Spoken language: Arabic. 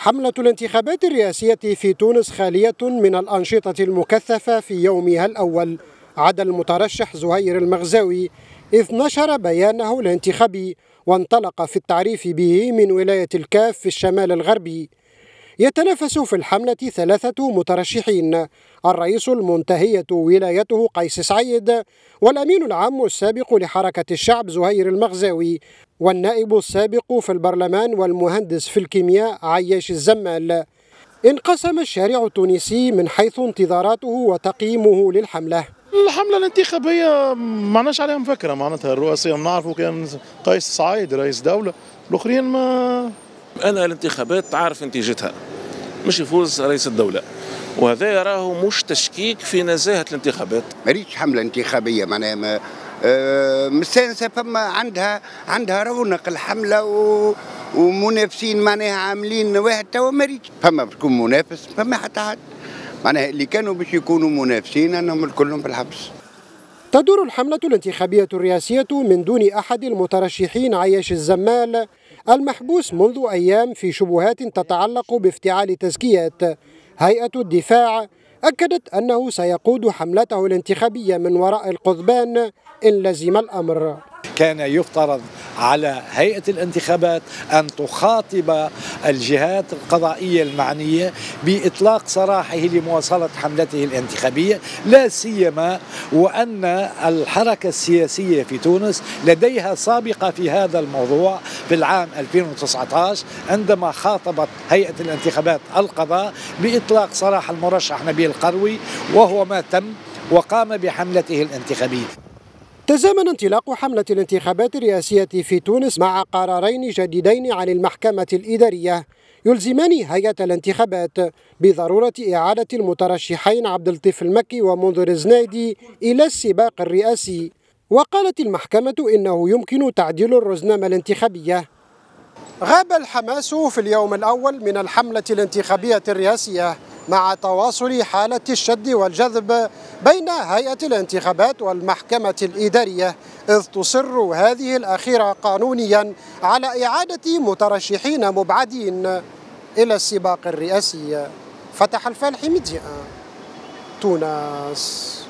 حملة الانتخابات الرئاسية في تونس خالية من الأنشطة المكثفة في يومها الأول، عدا المترشح زهير المغزاوي إذ نشر بيانه الانتخابي وانطلق في التعريف به من ولاية الكاف في الشمال الغربي. يتنافس في الحملة 3 مترشحين: الرئيس المنتهية ولايته قيس سعيد، والأمين العام السابق لحركة الشعب زهير المغزاوي، والنائب السابق في البرلمان والمهندس في الكيمياء عياش الزمال. انقسم الشارع التونسي من حيث انتظاراته وتقييمه للحملة. الحملة الانتخابية ما عندناش عليها مفكرة، معناتها الرؤساء بنعرفوا كان قيس سعيد رئيس دولة، الآخرين ما. أنا الانتخابات عارف نتيجتها، مش يفوز رئيس الدولة، وهذا يراه مش تشكيك في نزاهة الانتخابات. ما ريتش حملة انتخابية معناها مستانسة، فما عندها رونق الحملة ومنافسين معناها عاملين واحد توا ما ريتش فما تكون منافس، فما حتى حد معناها اللي كانوا باش يكونوا منافسين انهم كلهم في الحبس. تدور الحملة الانتخابية الرئاسية من دون أحد المترشحين عياش الزمال المحبوس منذ أيام في شبهات تتعلق بافتعال تزكيات. هيئة الدفاع أكدت أنه سيقود حملته الانتخابية من وراء القضبان إن لزم الأمر. كان يفترض على هيئة الانتخابات أن تخاطب الجهات القضائية المعنية بإطلاق سراحه لمواصلة حملته الانتخابية، لا سيما وأن الحركة السياسية في تونس لديها سابقة في هذا الموضوع في العام 2019 عندما خاطبت هيئة الانتخابات القضاء بإطلاق سراح المرشح نبيل قروي، وهو ما تم وقام بحملته الانتخابية. تزامن انطلاق حملة الانتخابات الرئاسية في تونس مع قرارين جديدين عن المحكمة الإدارية يلزمان هيئة الانتخابات بضرورة إعادة المترشحين عبد اللطيف المكي ومنذر الزنايدي إلى السباق الرئاسي. وقالت المحكمة إنه يمكن تعديل الرزنامة الانتخابية. غاب الحماس في اليوم الأول من الحملة الانتخابية الرئاسية مع تواصل حالة الشد والجذب بين هيئة الانتخابات والمحكمة الإدارية، إذ تصر هذه الأخيرة قانونيا على إعادة مترشحين مبعدين إلى السباق الرئاسي. فتح الفالحي، ميديا، تونس.